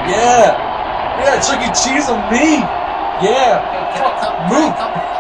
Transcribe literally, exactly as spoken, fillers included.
Yeah. Yeah, Chucky Cheese on me. Yeah. Come on, come, Move. Come,